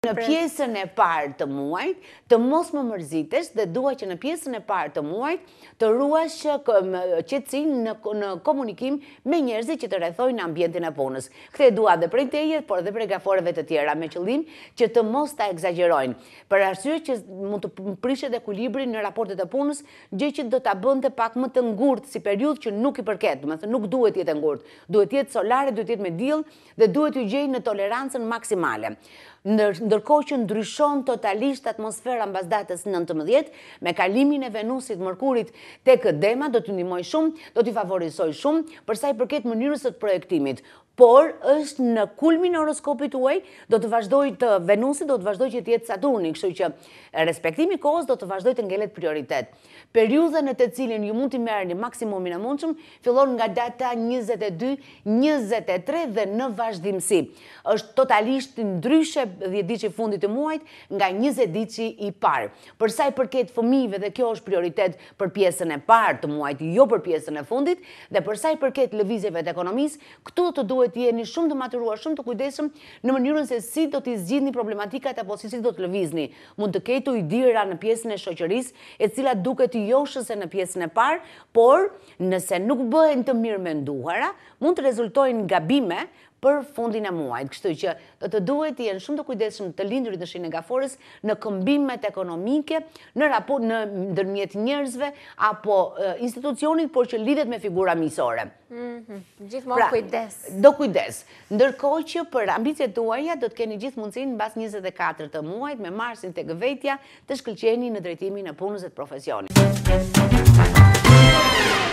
në pjesën e parë të muajit të mos më mërzitesh dhe dua që në pjesën e parë të muajit të ruash qetësinë në komunikim me njerëzit që të rrethojnë ambientin e punës. Këtë e dua dhe prej teje, por edhe prej gaforeve të tjera me qëllim që të mos ta ekzagjerojnë. Për arsye që mund të prishet ekuilibri në raportet e punës, gjë që do ta bënte pak më të ngurtë si periudhë që nuk i përket, do të thënë nuk duhet jetë ngurtë. Duhet jetë solare, duhet jetë me diell dhe duhet t'u gjej në tolerancën maksimale. Ndërkohë që ndryshon totalisht atmosfera mbas datës 19 me kalimin e Venusit, Mërkurit tek Dema do t'ju ndihmoj shumë, do t'i favorizoj shumë për sa i përket mënyrës së projektimit. Por është në kulmin e horoskopit tuaj, do të vazhdoj të Venusi, do të vazhdoj që të jetë Saturni, kështu që respektimi i kohës do të vazhdoj të ngelet prioritet. Periudha në të cilin ju mund t'i merrni maksimumin e mundshëm fillon nga data 22, 23 dhe në vazhdimsi. Është totalisht ndryshe 10 ditë i fundit të muajit nga 20 ditë i parë. Për sa i përket fëmijëve dhe kjo është prioritet për pjesën e parë të muajit, jo për pjesën e fundit, dhe për sa i përket lëvizjeve të ekonomisë, këtu do të duhet të jeni shumë të maturuar, shumë të kujdesshëm në mënyrën se si do t'i zgjidhni problematikat apo si do të lëvizni. Mund të ketë ujdira në pjesën e shoqërisë, e cila duket joshëse në pjesën e parë, por nëse nuk bëhen të mirë menduara, mund të rezultojnë gabime për fundin e muajit. Kështu që do të duhet të jenë shumë të kujdesshëm të lindurit në shenjën e Gaforrës në këmbimet ekonomike, në raport në ndërmjet njerëzve apo institucionit, por që lidhet me figura miqësore. Gjithmonë kujdes. Do kujdes. Ndërkohë që për ambicjet tuaja do të keni gjithë mundësinë mbas 24 të muajit me Marsin tek vetja të shkëlqeni në drejtimin e punës dhe të profesionit.